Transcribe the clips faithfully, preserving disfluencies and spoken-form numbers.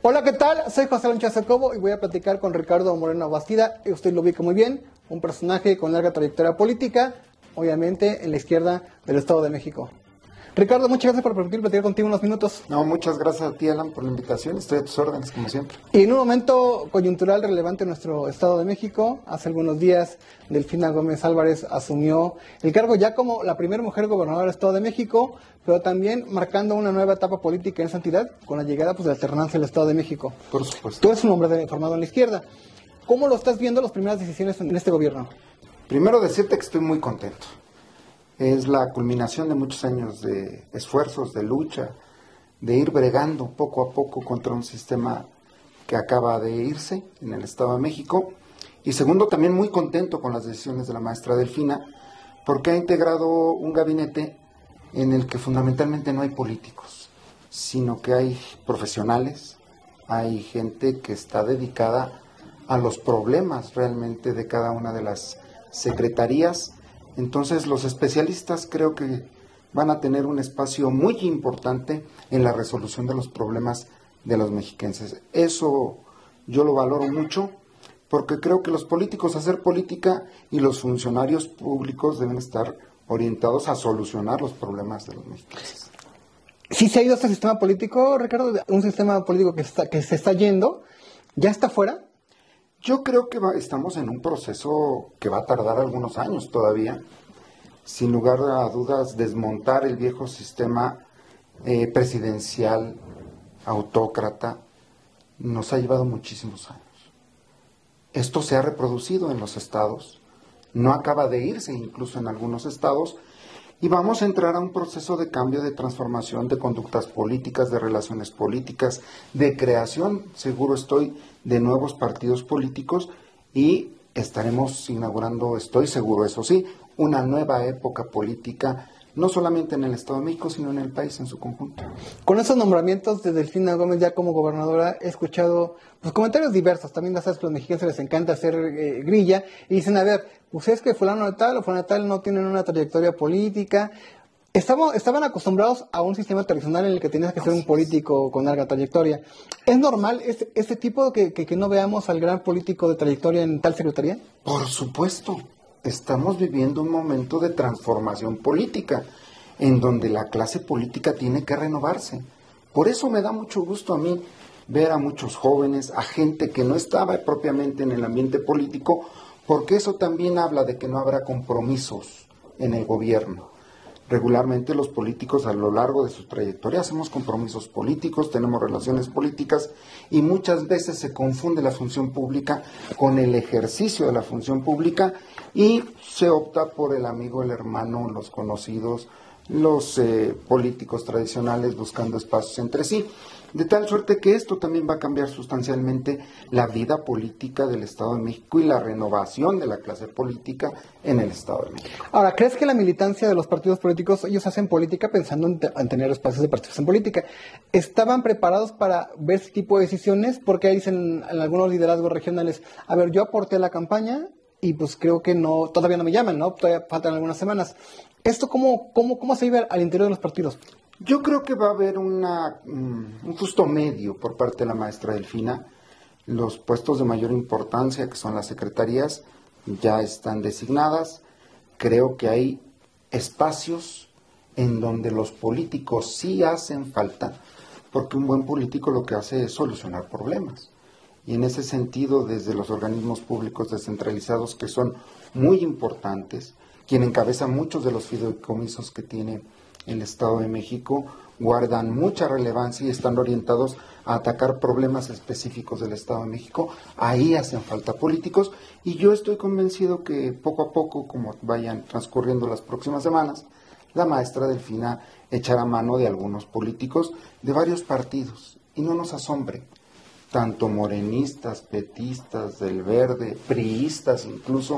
Hola, ¿qué tal? Soy José Alonso Jacobo y voy a platicar con Ricardo Moreno Bastida. Usted lo ubica muy bien, un personaje con larga trayectoria política, obviamente en la izquierda del Estado de México. Ricardo, muchas gracias por permitir platicar contigo unos minutos. No, muchas gracias a ti, Alan, por la invitación. Estoy a tus órdenes, como siempre. Y en un momento coyuntural relevante en nuestro Estado de México, hace algunos días, Delfina Gómez Álvarez asumió el cargo ya como la primera mujer gobernadora del Estado de México, pero también marcando una nueva etapa política en esa entidad, con la llegada pues, de la alternancia del Estado de México. Por supuesto. Tú eres un hombre de, formado en la izquierda. ¿Cómo lo estás viendo las primeras decisiones en este gobierno? Primero decirte que estoy muy contento. Es la culminación de muchos años de esfuerzos, de lucha, de ir bregando poco a poco contra un sistema que acaba de irse en el Estado de México. Y segundo, también muy contento con las decisiones de la maestra Delfina, porque ha integrado un gabinete en el que fundamentalmente no hay políticos, sino que hay profesionales, hay gente que está dedicada a los problemas realmente de cada una de las secretarías. Entonces los especialistas creo que van a tener un espacio muy importante en la resolución de los problemas de los mexiquenses. Eso yo lo valoro mucho porque creo que los políticos hacer política y los funcionarios públicos deben estar orientados a solucionar los problemas de los mexiquenses. Sí se ha ido este sistema político, Ricardo, un sistema político que, está, que se está yendo, ¿ya está fuera? Yo creo que va, estamos en un proceso que va a tardar algunos años todavía. Sin lugar a dudas, desmontar el viejo sistema eh, presidencial, autócrata, nos ha llevado muchísimos años. Esto se ha reproducido en los estados, no acaba de irse incluso en algunos estados, y vamos a entrar a un proceso de cambio, de transformación de conductas políticas, de relaciones políticas, de creación, seguro estoy, de nuevos partidos políticos y estaremos inaugurando, estoy seguro, eso sí, una nueva época política, no solamente en el Estado de México, sino en el país en su conjunto. Con esos nombramientos de Delfina Gómez ya como gobernadora, he escuchado pues, comentarios diversos. También ya sabes que a los mexicanos les encanta hacer eh, grilla y dicen, a ver, ustedes que fulano de tal o fulano de tal no tienen una trayectoria política. Estamos, estaban acostumbrados a un sistema tradicional en el que tenías que ser un político con larga trayectoria. ¿Es normal este, este tipo que, que, que no veamos al gran político de trayectoria en tal secretaría? Por supuesto. Estamos viviendo un momento de transformación política, en donde la clase política tiene que renovarse. Por eso me da mucho gusto a mí ver a muchos jóvenes, a gente que no estaba propiamente en el ambiente político, porque eso también habla de que no habrá compromisos en el gobierno. Regularmente los políticos a lo largo de su trayectoria hacemos compromisos políticos, tenemos relaciones políticas y muchas veces se confunde la función pública con el ejercicio de la función pública y se opta por el amigo, el hermano, los conocidos, los eh, políticos tradicionales buscando espacios entre sí. De tal suerte que esto también va a cambiar sustancialmente la vida política del Estado de México y la renovación de la clase política en el Estado de México. Ahora, ¿crees que la militancia de los partidos políticos, ellos hacen política pensando en, te en tener espacios de participación política? ¿Estaban preparados para ver este tipo de decisiones? Porque ahí dicen en algunos liderazgos regionales, a ver, yo aporté a la campaña y pues creo que no, todavía no me llaman, ¿no? Todavía faltan algunas semanas. ¿Esto cómo, cómo, cómo se vive al interior de los partidos? Yo creo que va a haber una, um, un justo medio por parte de la maestra Delfina. Los puestos de mayor importancia, que son las secretarías, ya están designadas. Creo que hay espacios en donde los políticos sí hacen falta, porque un buen político lo que hace es solucionar problemas. Y en ese sentido, desde los organismos públicos descentralizados, que son muy importantes, quien encabeza muchos de los fideicomisos que tiene el Estado de México, guardan mucha relevancia y están orientados a atacar problemas específicos del Estado de México. Ahí hacen falta políticos y yo estoy convencido que poco a poco, como vayan transcurriendo las próximas semanas, la maestra Delfina echará mano de algunos políticos de varios partidos. Y no nos asombre, tanto morenistas, petistas, del Verde, priistas incluso,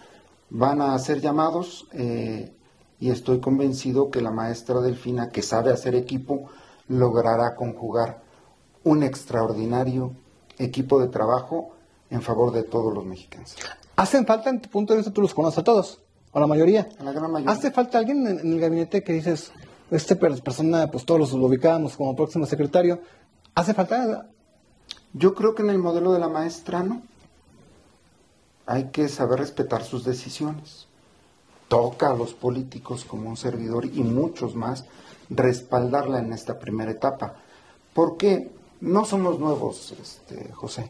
van a ser llamados eh, y estoy convencido que la maestra Delfina, que sabe hacer equipo, logrará conjugar un extraordinario equipo de trabajo en favor de todos los mexicanos. ¿Hacen falta, en tu punto de vista, tú los conoces a todos, o la mayoría? A la gran mayoría. ¿Hace falta alguien en, en el gabinete que dices, esta persona, pues todos los ubicábamos como próximo secretario? ¿Hace falta? Yo creo que en el modelo de la maestra no. Hay que saber respetar sus decisiones. Toca a los políticos como un servidor y muchos más respaldarla en esta primera etapa. Porque no somos nuevos, este, José.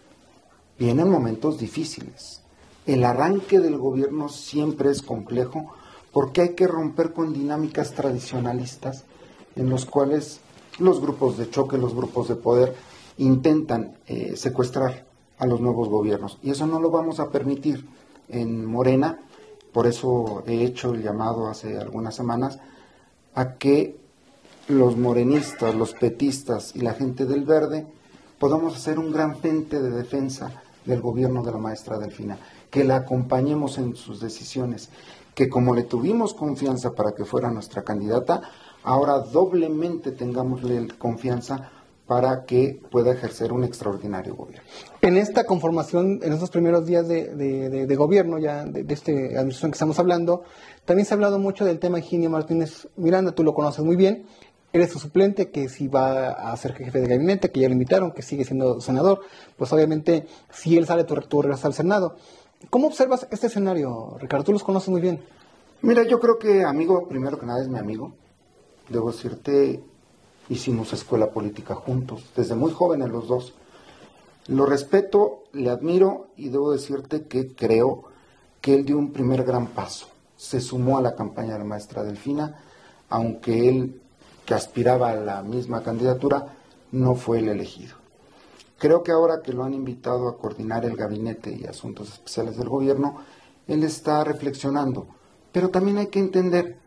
Vienen momentos difíciles. El arranque del gobierno siempre es complejo porque hay que romper con dinámicas tradicionalistas en los cuales los grupos de choque, los grupos de poder intentan eh, secuestrar a los nuevos gobiernos. Y eso no lo vamos a permitir en Morena. Por eso he hecho el llamado hace algunas semanas a que los morenistas, los petistas y la gente del Verde podamos hacer un gran frente de defensa del gobierno de la maestra Delfina, que la acompañemos en sus decisiones, que como le tuvimos confianza para que fuera nuestra candidata, ahora doblemente tengámosle confianza para que pueda ejercer un extraordinario gobierno. En esta conformación, en estos primeros días de, de, de, de gobierno, ya de, de esta administración que estamos hablando, también se ha hablado mucho del tema Higinio Martínez Miranda, tú lo conoces muy bien, eres su suplente, que si va a ser jefe de gabinete, que ya lo invitaron, que sigue siendo senador, pues obviamente si él sale, tú, tú regresas al Senado. ¿Cómo observas este escenario, Ricardo? Tú los conoces muy bien. Mira, yo creo que amigo, primero que nada es mi amigo, debo decirte, hicimos escuela política juntos, desde muy jóvenes los dos. Lo respeto, le admiro y debo decirte que creo que él dio un primer gran paso. Se sumó a la campaña de la maestra Delfina, aunque él, que aspiraba a la misma candidatura, no fue el elegido. Creo que ahora que lo han invitado a coordinar el gabinete y asuntos especiales del gobierno, él está reflexionando. Pero también hay que entender,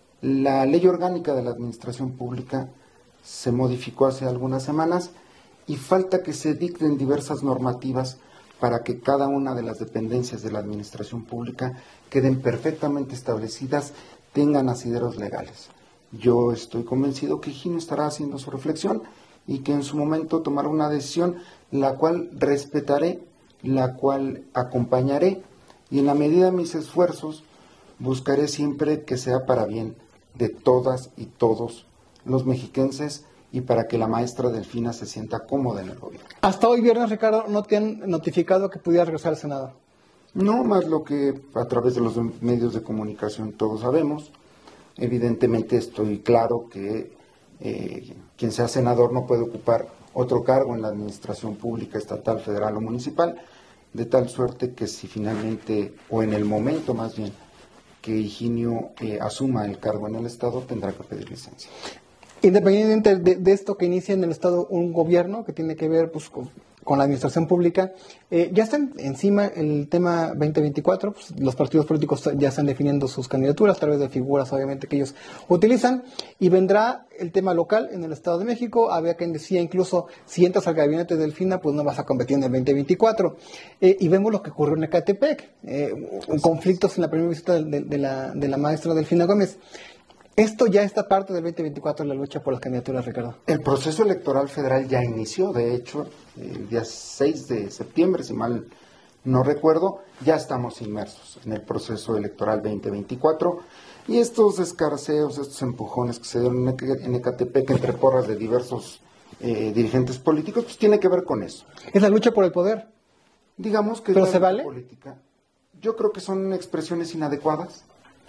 la ley orgánica de la administración pública se modificó hace algunas semanas y falta que se dicten diversas normativas para que cada una de las dependencias de la administración pública queden perfectamente establecidas, tengan asideros legales. Yo estoy convencido que Higinio estará haciendo su reflexión y que en su momento tomará una decisión la cual respetaré, la cual acompañaré y en la medida de mis esfuerzos buscaré siempre que sea para bien de todas y todos los mexiquenses y para que la maestra Delfina se sienta cómoda en el gobierno. Hasta hoy viernes, Ricardo, ¿no te han notificado que pudiera regresar al Senado? No, más lo que a través de los medios de comunicación todos sabemos. Evidentemente estoy claro que eh, quien sea senador no puede ocupar otro cargo en la administración pública estatal, federal o municipal, de tal suerte que si finalmente, o en el momento más bien, que Higinio eh, asuma el cargo en el Estado, tendrá que pedir licencia. Independientemente de, de esto que inicia en el Estado un gobierno que tiene que ver pues, con, con la administración pública, eh, ya está encima el tema veinte veinticuatro, pues, los partidos políticos ya están definiendo sus candidaturas a través de figuras obviamente que ellos utilizan, y vendrá el tema local en el Estado de México. Había quien decía incluso si entras al gabinete de Delfina pues no vas a competir en el veinte veinticuatro, eh, y vemos lo que ocurrió en Ecatepec, eh, conflictos en la primera visita de, de, de, la, de la maestra Delfina Gómez. ¿Esto ya está parte del veinte veinticuatro, la lucha por las candidaturas, Ricardo? El proceso electoral federal ya inició, de hecho, el día seis de septiembre, si mal no recuerdo, ya estamos inmersos en el proceso electoral veinte veinticuatro, y estos escarceos, estos empujones que se dieron en Ecatepec entre porras de diversos eh, dirigentes políticos, pues tiene que ver con eso. ¿Es la lucha por el poder? Digamos que ¿Pero es se la vale? política. Yo creo que son expresiones inadecuadas.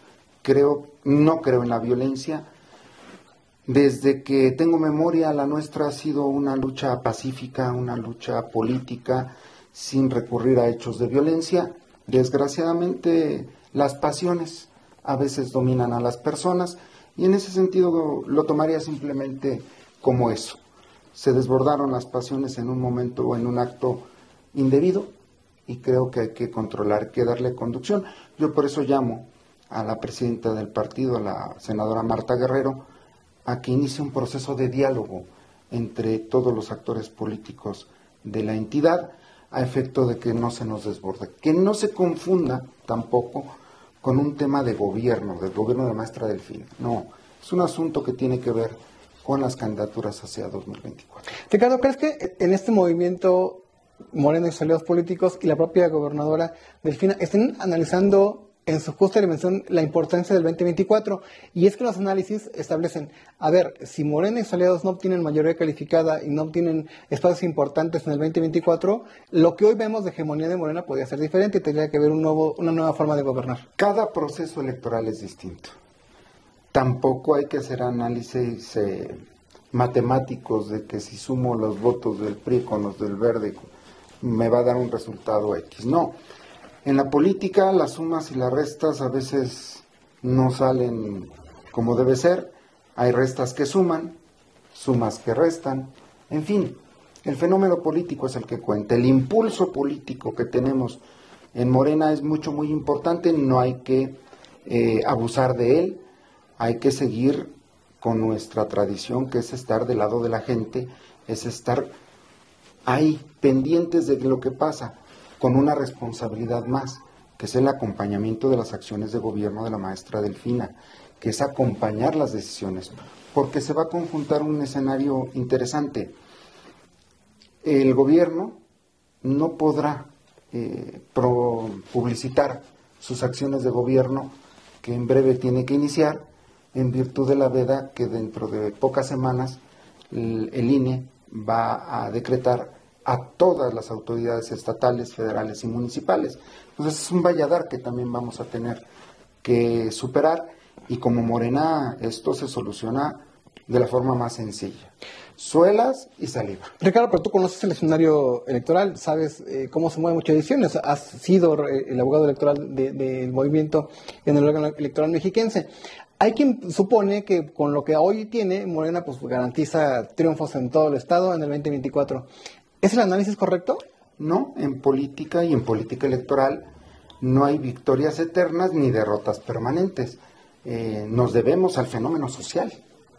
Creo, no creo en la violencia. Desde que tengo memoria, la nuestra ha sido una lucha pacífica, una lucha política, sin recurrir a hechos de violencia. Desgraciadamente, las pasiones a veces dominan a las personas y en ese sentido lo tomaría simplemente como eso. Se desbordaron las pasiones en un momento o en un acto indebido y creo que hay que controlar, hay que darle conducción. Yo por eso llamo a la presidenta del partido, a la senadora Marta Guerrero, a que inicie un proceso de diálogo entre todos los actores políticos de la entidad, a efecto de que no se nos desborde, que no se confunda tampoco con un tema de gobierno, del gobierno de la maestra Delfina. No, es un asunto que tiene que ver con las candidaturas hacia dos mil veinticuatro. Ricardo, ¿crees que en este movimiento Morena y sus aliados políticos y la propia gobernadora Delfina estén analizando en su justa dimensión la importancia del veinte veinticuatro, y es que los análisis establecen, a ver, si Morena y sus aliados no obtienen mayoría calificada y no obtienen espacios importantes en el veinte veinticuatro, lo que hoy vemos de hegemonía de Morena podría ser diferente y tendría que haber un nuevo, una nueva forma de gobernar. Cada proceso electoral es distinto. Tampoco hay que hacer análisis eh, matemáticos de que si sumo los votos del P R I con los del Verde me va a dar un resultado X. No. En la política las sumas y las restas a veces no salen como debe ser, hay restas que suman, sumas que restan, en fin, el fenómeno político es el que cuenta, el impulso político que tenemos en Morena es mucho, muy importante, no hay que eh, abusar de él, hay que seguir con nuestra tradición que es estar del lado de la gente, es estar ahí pendientes de lo que pasa, con una responsabilidad más, que es el acompañamiento de las acciones de gobierno de la maestra Delfina, que es acompañar las decisiones, porque se va a conjuntar un escenario interesante. El gobierno no podrá eh, pro, publicitar sus acciones de gobierno, que en breve tiene que iniciar, en virtud de la veda que dentro de pocas semanas el, el I N E va a decretar a todas las autoridades estatales, federales y municipales. Entonces es un valladar que también vamos a tener que superar, y como Morena esto se soluciona de la forma más sencilla: suelas y saliva. Ricardo, pero tú conoces el escenario electoral, sabes eh, cómo se mueven muchas decisiones, has sido eh, el abogado electoral del de, de movimiento en el órgano electoral mexiquense. Hay quien supone que con lo que hoy tiene, Morena pues garantiza triunfos en todo el estado en el veinte veinticuatro. ¿Es el análisis correcto? No, en política y en política electoral no hay victorias eternas ni derrotas permanentes. Eh, nos debemos al fenómeno social.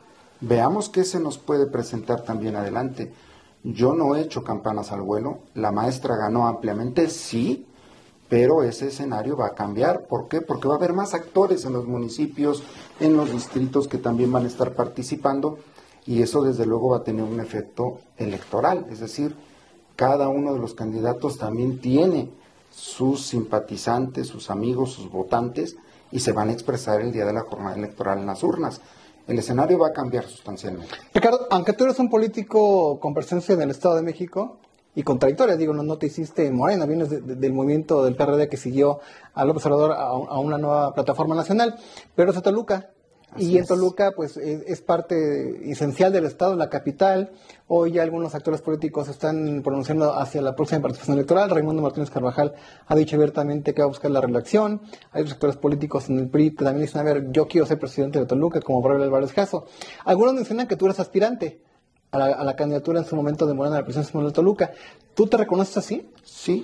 Veamos qué se nos puede presentar también adelante. Yo no he hecho campanas al vuelo, la maestra ganó ampliamente, sí, pero ese escenario va a cambiar. ¿Por qué? Porque va a haber más actores en los municipios, en los distritos que también van a estar participando, y eso desde luego va a tener un efecto electoral, es decir, cada uno de los candidatos también tiene sus simpatizantes, sus amigos, sus votantes, y se van a expresar el día de la jornada electoral en las urnas. El escenario va a cambiar sustancialmente. Ricardo, aunque tú eres un político con presencia en el Estado de México y contradictoria, digo, no, no te hiciste en Morena, vienes de, de, del movimiento del P R D que siguió a López Obrador a, a una nueva plataforma nacional, pero es de Toluca. Así y en Toluca, pues, es, es parte esencial del Estado, la capital. Hoy ya algunos actores políticos están pronunciando hacia la próxima participación electoral. Raimundo Martínez Carvajal ha dicho abiertamente que va a buscar la reelección. Hay otros actores políticos en el P R I que también dicen, a ver, yo quiero ser presidente de Toluca, como Braulio Álvarez Caso. Algunos mencionan que tú eres aspirante a la, a la candidatura en su momento de Morena a la presidencia de Toluca. ¿Tú te reconoces así? Sí.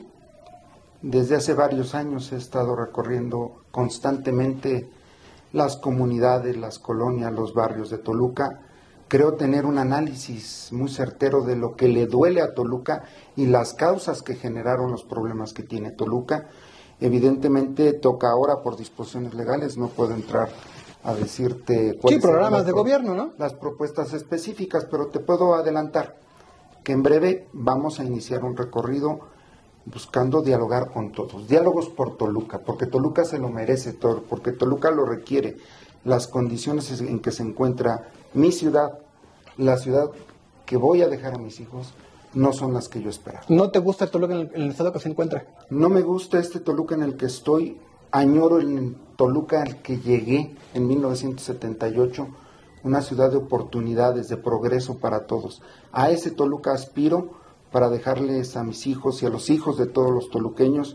Desde hace varios años he estado recorriendo constantemente las comunidades, las colonias, los barrios de Toluca. Creo tener un análisis muy certero de lo que le duele a Toluca y las causas que generaron los problemas que tiene Toluca. Evidentemente toca ahora por disposiciones legales, no puedo entrar a decirte cuáles sí, programas de gobierno, ¿no? Las propuestas específicas, pero te puedo adelantar que en breve vamos a iniciar un recorrido buscando dialogar con todos, diálogos por Toluca, porque Toluca se lo merece todo, porque Toluca lo requiere, las condiciones en que se encuentra mi ciudad, la ciudad que voy a dejar a mis hijos, no son las que yo esperaba. ¿No te gusta el Toluca en el, en el estado que se encuentra? No me gusta este Toluca en el que estoy, añoro el Toluca al que llegué en mil novecientos setenta y ocho, una ciudad de oportunidades, de progreso para todos. A ese Toluca aspiro para dejarles a mis hijos y a los hijos de todos los toluqueños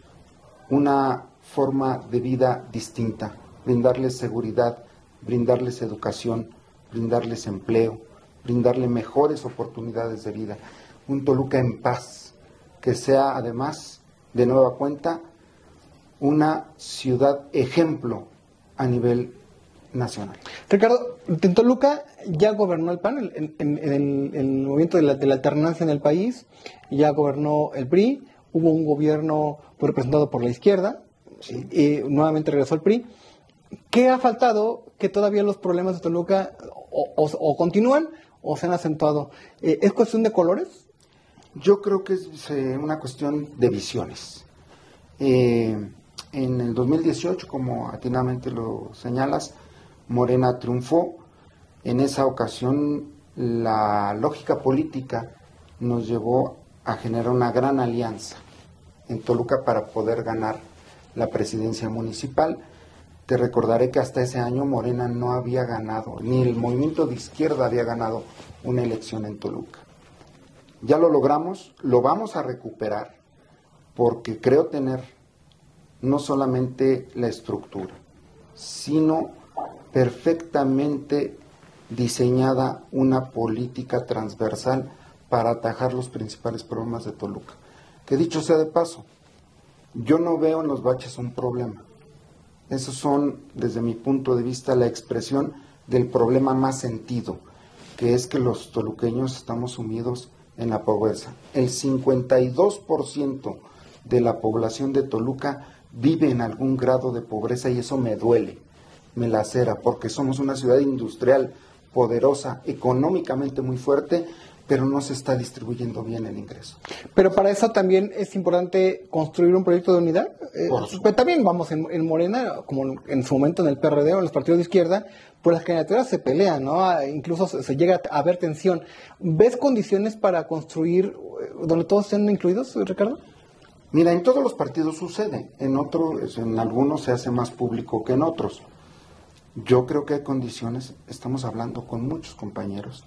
una forma de vida distinta, brindarles seguridad, brindarles educación, brindarles empleo, brindarles mejores oportunidades de vida. Un Toluca en paz, que sea además, de nueva cuenta, una ciudad ejemplo a nivel nacional. Ricardo, en Toluca ya gobernó el P A N, en, en, en, el, en el movimiento de la, de la alternancia en el país, ya gobernó el P R I, hubo un gobierno representado por la izquierda, sí. Y nuevamente regresó el P R I. ¿Qué ha faltado que todavía los problemas de Toluca o, o, o continúan o se han acentuado? Eh, ¿Es cuestión de colores? Yo creo que es eh, una cuestión de visiones. Eh, En el dos mil dieciocho, como atinadamente lo señalas, Morena triunfó. En esa ocasión, la lógica política nos llevó a generar una gran alianza en Toluca para poder ganar la presidencia municipal. Te recordaré que hasta ese año Morena no había ganado, ni el movimiento de izquierda había ganado una elección en Toluca. Ya lo logramos, lo vamos a recuperar, porque creo tener no solamente la estructura, sino perfectamente diseñada una política transversal para atajar los principales problemas de Toluca. Que dicho sea de paso, yo no veo en los baches un problema. Esos son, desde mi punto de vista, la expresión del problema más sentido, que es que los toluqueños estamos sumidos en la pobreza. El cincuenta y dos por ciento de la población de Toluca vive en algún grado de pobreza y eso me duele, me lacera, porque somos una ciudad industrial poderosa, económicamente muy fuerte, pero no se está distribuyendo bien el ingreso. Pero para eso también es importante construir un proyecto de unidad. Eh, pues también vamos en, en Morena, como en su momento en el P R D o en los partidos de izquierda, pues las candidaturas se pelean, ¿no? Ah, incluso se, se llega a haber tensión. ¿Ves condiciones para construir eh, donde todos estén incluidos, Ricardo? Mira, en todos los partidos sucede, en otros, en algunos se hace más público que en otros. Yo creo que hay condiciones, estamos hablando con muchos compañeros.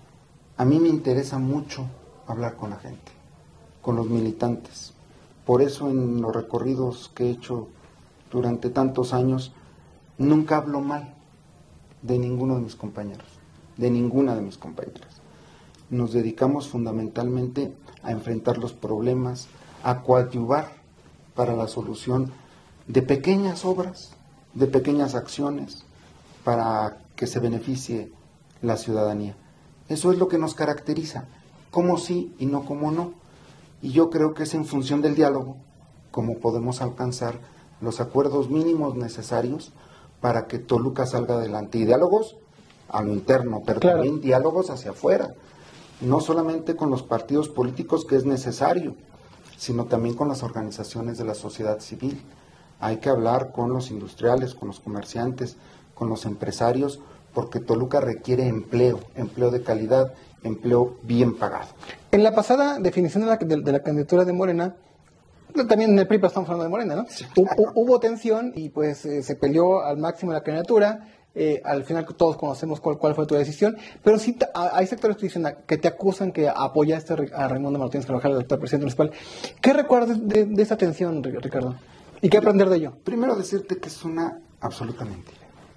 A mí me interesa mucho hablar con la gente, con los militantes. Por eso en los recorridos que he hecho durante tantos años, nunca hablo mal de ninguno de mis compañeros, de ninguna de mis compañeras. Nos dedicamos fundamentalmente a enfrentar los problemas, a coadyuvar para la solución de pequeñas obras, de pequeñas acciones, para que se beneficie la ciudadanía. Eso es lo que nos caracteriza, cómo sí y no cómo no. Y yo creo que es en función del diálogo como podemos alcanzar los acuerdos mínimos necesarios para que Toluca salga adelante. Y diálogos a lo interno, pero claro, también diálogos hacia afuera, no solamente con los partidos políticos, que es necesario, sino también con las organizaciones de la sociedad civil. Hay que hablar con los industriales, con los comerciantes, con los empresarios, porque Toluca requiere empleo, empleo de calidad, empleo bien pagado. En la pasada definición de la, de, de la candidatura de Morena, también en el P R I, pero estamos hablando de Morena, ¿no? Sí. Hubo, hubo tensión y pues eh, se peleó al máximo la candidatura. Eh, al final todos conocemos cuál, cuál fue tu decisión, pero sí hay sectores que dicen que te acusan que apoyaste a Raimundo Martínez Carvajal, el actual presidente municipal. ¿Qué recuerdas de, de esa tensión, Ricardo? ¿Y qué aprender de ello? Primero decirte que es una absoluta mentira.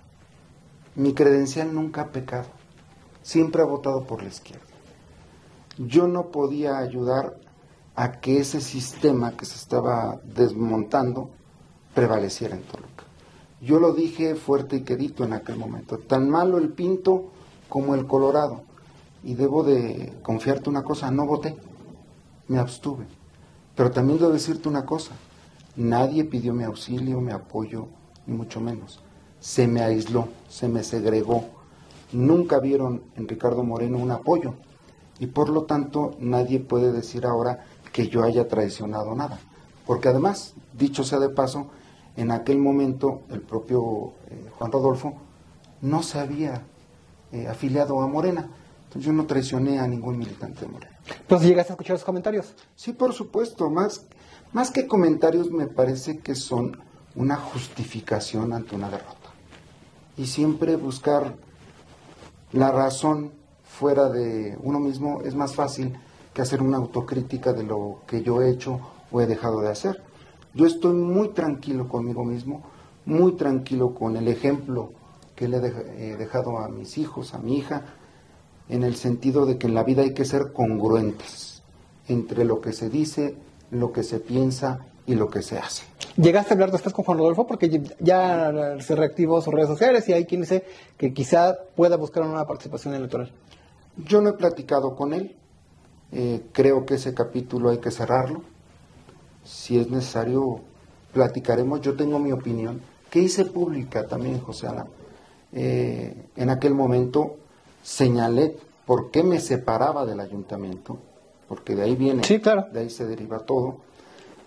Mi credencial nunca ha pecado, siempre ha votado por la izquierda. Yo no podía ayudar a que ese sistema que se estaba desmontando prevaleciera en Toluca. Yo lo dije fuerte y quedito en aquel momento, tan malo el Pinto como el Colorado. Y debo de confiarte una cosa, no voté, me abstuve. Pero también debo decirte una cosa, nadie pidió mi auxilio, mi apoyo, ni mucho menos. Se me aisló, se me segregó. Nunca vieron en Ricardo Moreno un apoyo. Y por lo tanto, nadie puede decir ahora que yo haya traicionado nada. Porque además, dicho sea de paso, en aquel momento el propio eh, Juan Rodolfo no se había eh, afiliado a Morena. Entonces yo no traicioné a ningún militante de Morena. ¿Pero si llegaste a escuchar los comentarios? Sí, por supuesto. Más, más que comentarios me parece que son una justificación ante una derrota. Y siempre buscar la razón fuera de uno mismo es más fácil que hacer una autocrítica de lo que yo he hecho o he dejado de hacer. Yo estoy muy tranquilo conmigo mismo, muy tranquilo con el ejemplo que le he dejado a mis hijos, a mi hija, en el sentido de que en la vida hay que ser congruentes entre lo que se dice, lo que se piensa y lo que se hace. ¿Llegaste a hablar después con Juan Rodolfo? Porque ya se reactivó sus redes sociales y hay quien dice que quizá pueda buscar una participación electoral. Yo no he platicado con él, eh, creo que ese capítulo hay que cerrarlo. Si es necesario, platicaremos. Yo tengo mi opinión, que hice pública también, José Alan. Eh, en aquel momento señalé por qué me separaba del ayuntamiento, porque de ahí viene, sí, claro, de ahí se deriva todo.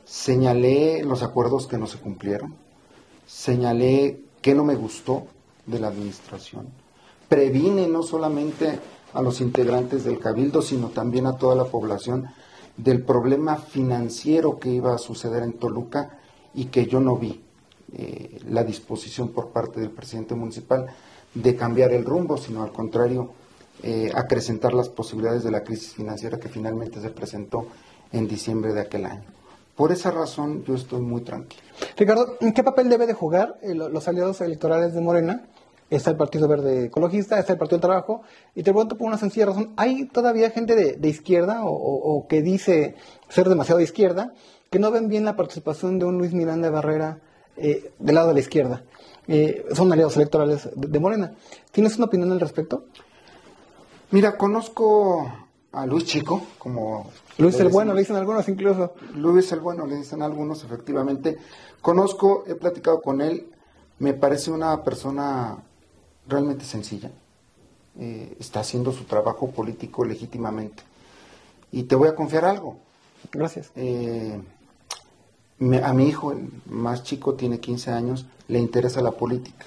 señalé los acuerdos que no se cumplieron, señalé qué no me gustó de la administración, previne no solamente a los integrantes del Cabildo, sino también a toda la población del problema financiero que iba a suceder en Toluca y que yo no vi eh, la disposición por parte del presidente municipal de cambiar el rumbo, sino al contrario, eh, acrecentar las posibilidades de la crisis financiera que finalmente se presentó en diciembre de aquel año. Por esa razón yo estoy muy tranquilo. Ricardo, ¿qué papel debe de jugar eh, los aliados electorales de Morena? Está el Partido Verde Ecologista, está el Partido del Trabajo, y te pregunto por una sencilla razón, ¿hay todavía gente de, de izquierda o, o, o que dice ser demasiado de izquierda que no ven bien la participación de un Luis Miranda Barrera eh, del lado de la izquierda? Eh, son aliados electorales de, de Morena. ¿Tienes una opinión al respecto? Mira, conozco a Luis Chico, como... Luis el Bueno, le dicen algunos incluso. Luis el Bueno, le dicen algunos, efectivamente. Conozco, he platicado con él, me parece una persona realmente sencilla. Eh, está haciendo su trabajo político legítimamente. Y te voy a confiar algo. Gracias. Eh, me, a mi hijo, el más chico, tiene quince años, le interesa la política.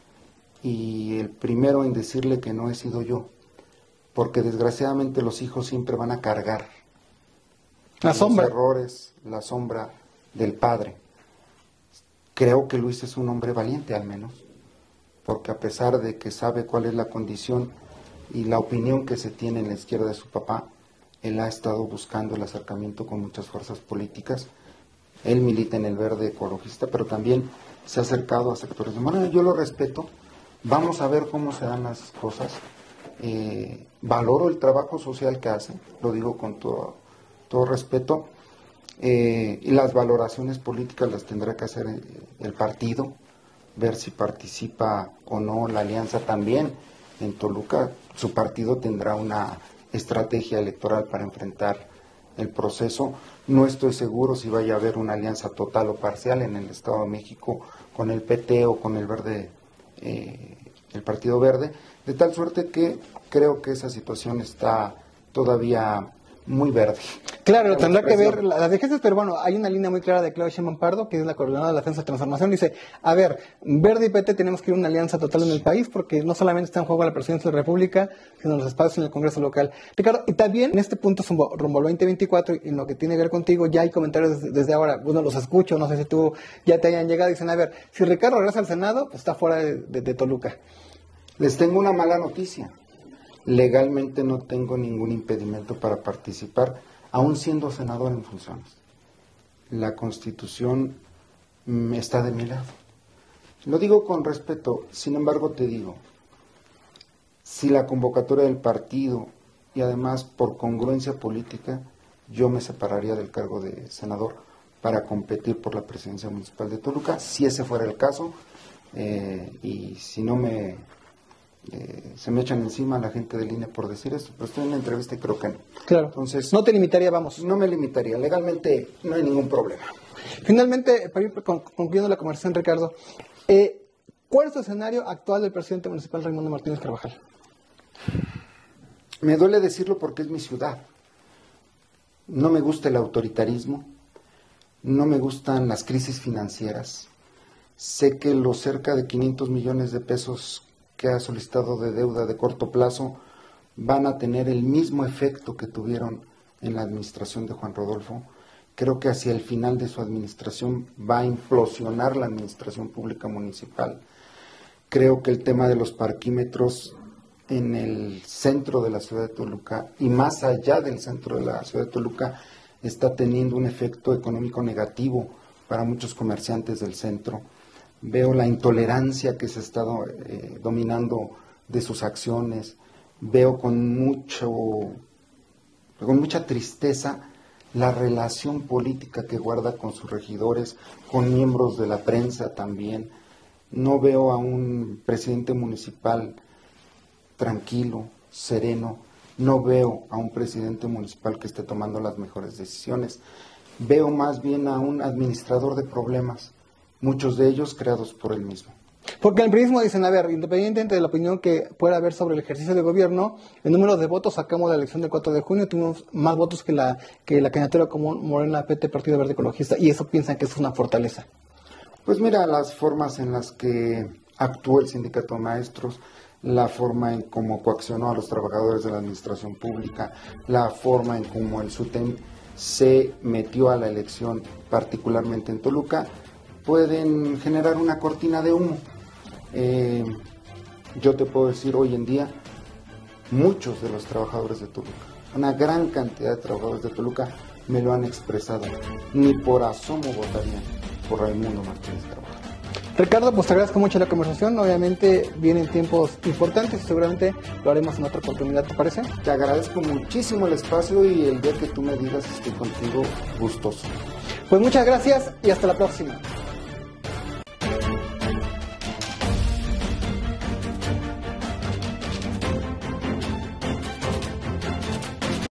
Y el primero en decirle que no he sido yo. Porque desgraciadamente los hijos siempre van a cargar la sombra, los errores, la sombra del padre. Creo que Luis es un hombre valiente al menos, porque a pesar de que sabe cuál es la condición y la opinión que se tiene en la izquierda de su papá, él ha estado buscando el acercamiento con muchas fuerzas políticas. Él milita en el Verde Ecologista, pero también se ha acercado a sectores de Morena. Yo lo respeto, vamos a ver cómo se dan las cosas. Eh, valoro el trabajo social que hace, lo digo con todo, todo respeto, eh, y las valoraciones políticas las tendrá que hacer el, el partido, ver si participa o no la alianza también. En Toluca su partido tendrá una estrategia electoral para enfrentar el proceso. No estoy seguro si vaya a haber una alianza total o parcial en el Estado de México con el P T o con el Verde, eh, el Partido Verde, de tal suerte que creo que esa situación está todavía muy verde. Claro, tendrá que ver las vigencias, pero bueno, hay una línea muy clara de Claudia Sheinbaum Pardo, que es la coordinadora de la Defensa de Transformación, dice, a ver, Verde y P T tenemos que ir a una alianza total en el país, porque no solamente está en juego la presidencia de la República, sino los espacios en el Congreso local. Ricardo, y también en este punto rumbo al veinte veinticuatro, y en lo que tiene que ver contigo, ya hay comentarios desde, desde ahora, bueno, los escucho, no sé si tú ya te hayan llegado, dicen, a ver, si Ricardo regresa al Senado, pues está fuera de, de, de Toluca. Les tengo una mala noticia. Legalmente no tengo ningún impedimento para participar, aún siendo senador en funciones. La Constitución está de mi lado. Lo digo con respeto, sin embargo te digo, si la convocatoria del partido y además por congruencia política, yo me separaría del cargo de senador para competir por la presidencia municipal de Toluca, si ese fuera el caso, eh, y si no me... Eh, se me echan encima a la gente del I N E por decir esto, pero estoy en una entrevista y creo que no. Claro. Entonces, no te limitaría, vamos. No me limitaría, legalmente no hay ningún problema. Finalmente, para ir concluyendo la conversación, Ricardo, eh, ¿cuál es el escenario actual del presidente municipal Raimundo Martínez Carvajal? Me duele decirlo porque es mi ciudad. No me gusta el autoritarismo, no me gustan las crisis financieras. Sé que los cerca de quinientos millones de pesos que ha solicitado de deuda de corto plazo van a tener el mismo efecto que tuvieron en la administración de Juan Rodolfo. Creo que hacia el final de su administración va a implosionar la administración pública municipal. Creo que el tema de los parquímetros en el centro de la ciudad de Toluca y más allá del centro de la ciudad de Toluca está teniendo un efecto económico negativo para muchos comerciantes del centro. Veo la intolerancia que se está eh, dominando de sus acciones, veo con mucho, con mucha tristeza la relación política que guarda con sus regidores, con miembros de la prensa también. No veo a un presidente municipal tranquilo, sereno, no veo a un presidente municipal que esté tomando las mejores decisiones, veo más bien a un administrador de problemas, muchos de ellos creados por él mismo. Porque en el periodismo dicen, a ver, independientemente de la opinión que pueda haber sobre el ejercicio de gobierno, el número de votos sacamos de la elección del cuatro de junio, tuvimos más votos que la que la candidatura común Morena, P T, Partido Verde Ecologista, y eso piensan que eso es una fortaleza. Pues mira, las formas en las que actuó el sindicato de maestros, la forma en cómo coaccionó a los trabajadores de la administración pública, la forma en cómo el SUTEM se metió a la elección, particularmente en Toluca, pueden generar una cortina de humo. Eh, yo te puedo decir hoy en día, muchos de los trabajadores de Toluca, una gran cantidad de trabajadores de Toluca me lo han expresado, ni por asomo votarían por Raimundo Martínez Carvajal. Ricardo, pues te agradezco mucho la conversación, obviamente vienen tiempos importantes y seguramente lo haremos en otra oportunidad, ¿te parece? Te agradezco muchísimo el espacio y el día que tú me digas estoy contigo gustoso. Pues muchas gracias y hasta la próxima.